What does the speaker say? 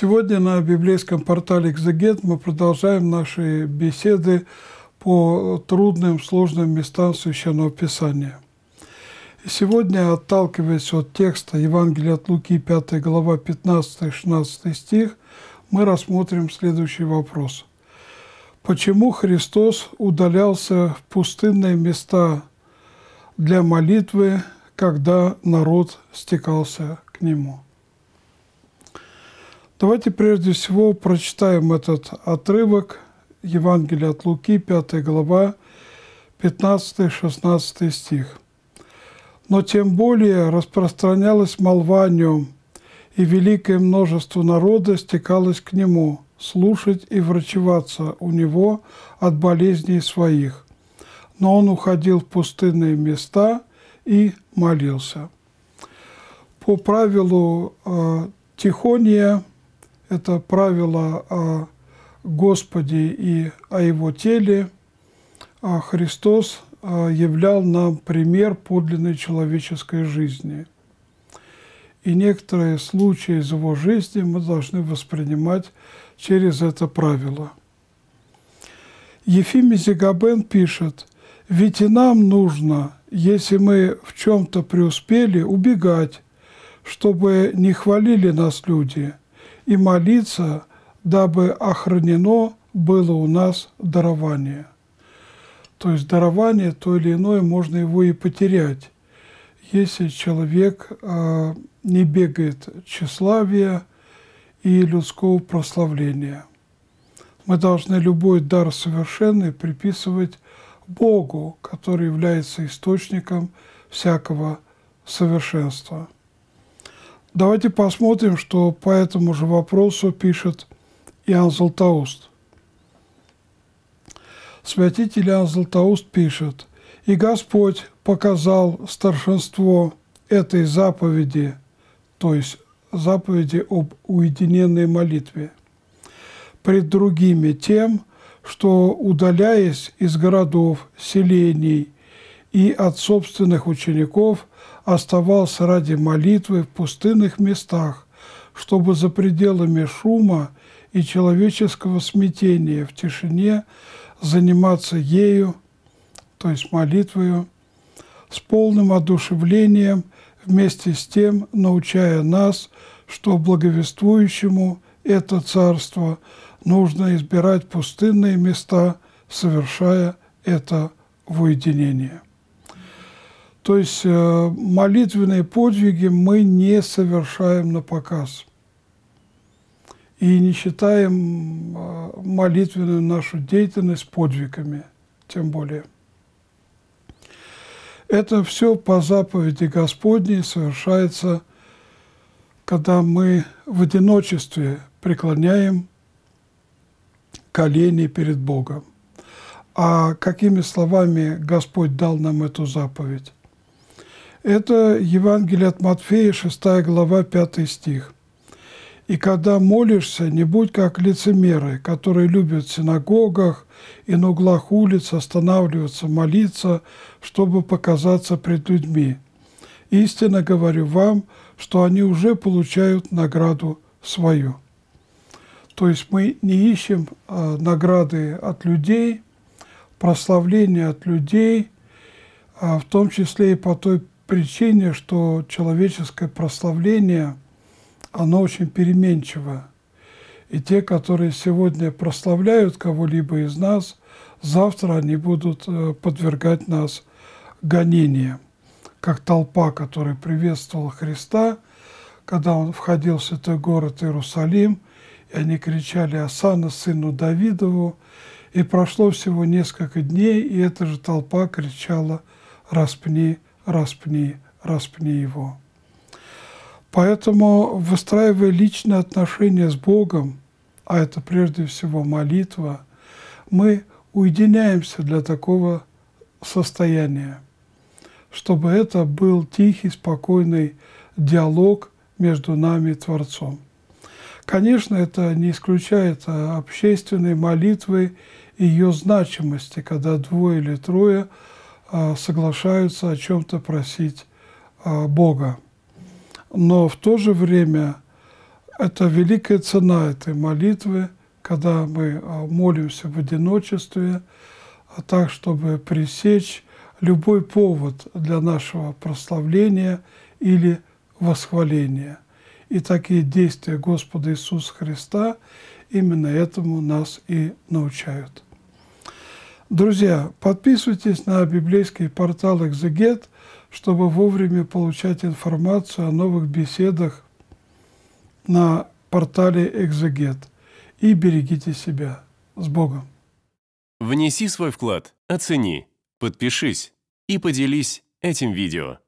Сегодня на библейском портале «Экзегет» мы продолжаем наши беседы по трудным, сложным местам Священного Писания. И сегодня, отталкиваясь от текста Евангелия от Луки, 5 глава, 15-16 стих, мы рассмотрим следующий вопрос. Почему Христос удалялся в пустынные места для молитвы, когда народ стекался к Нему? Давайте прежде всего прочитаем этот отрывок Евангелия от Луки, 5 глава, 15-16 стих. «Но тем более распространялась молва о нем, и великое множество народа стекалось к нему, слушать и врачеваться у него от болезней своих. Но он уходил в пустынные места и молился». По правилу Тихония, это правило о Господе и о Его теле, Христос являл нам пример подлинной человеческой жизни. И некоторые случаи из Его жизни мы должны воспринимать через это правило. Ефимий Зегабен пишет: «Ведь и нам нужно, если мы в чем-то преуспели, убегать, чтобы не хвалили нас люди, и молиться, дабы охранено было у нас дарование». То есть дарование, то или иное, можно его и потерять, если человек не бегает тщеславия и людского прославления. Мы должны любой дар совершенный приписывать Богу, который является источником всякого совершенства. Давайте посмотрим, что по этому же вопросу пишет Иоанн Златоуст. Святитель Иоанн Златоуст пишет: «И Господь показал старшинство этой заповеди, то есть заповеди об уединенной молитве, пред другими тем, что, удаляясь из городов, селений и от собственных учеников, оставался ради молитвы в пустынных местах, чтобы за пределами шума и человеческого смятения в тишине заниматься ею, то есть молитвою, с полным одушевлением, вместе с тем научая нас, что благовествующему это царство нужно избирать пустынные места, совершая это в уединении». То есть молитвенные подвиги мы не совершаем напоказ и не считаем молитвенную нашу деятельность подвигами, тем более. Это все по заповеди Господней совершается, когда мы в одиночестве преклоняем колени перед Богом. А какими словами Господь дал нам эту заповедь? Это Евангелие от Матфея, 6 глава, 5 стих. «И когда молишься, не будь как лицемеры, которые любят в синагогах и на углах улиц останавливаться, молиться, чтобы показаться пред людьми. Истинно говорю вам, что они уже получают награду свою». То есть мы не ищем награды от людей, прославления от людей, в том числе и по той причине, что человеческое прославление, оно очень переменчиво. И те, которые сегодня прославляют кого-либо из нас, завтра они будут подвергать нас гонениям. Как толпа, которая приветствовала Христа, когда Он входил в святой город Иерусалим, и они кричали: «Осанна сыну Давидову». И прошло всего несколько дней, и эта же толпа кричала: «Распни, распни, распни его». Поэтому, выстраивая личные отношения с Богом, а это прежде всего молитва, мы уединяемся для такого состояния, чтобы это был тихий, спокойный диалог между нами и Творцом. Конечно, это не исключает общественной молитвы и ее значимости, когда двое или трое соглашаются о чем-то просить Бога. Но в то же время Это великая цена этой молитвы, когда мы молимся в одиночестве, так, чтобы пресечь любой повод для нашего прославления или восхваления. И такие действия Господа Иисуса Христа именно этому нас и научают. Друзья, подписывайтесь на библейский портал «Экзегет», чтобы вовремя получать информацию о новых беседах на портале «Экзегет». И берегите себя. С Богом! Внеси свой вклад, оцени, подпишись и поделись этим видео.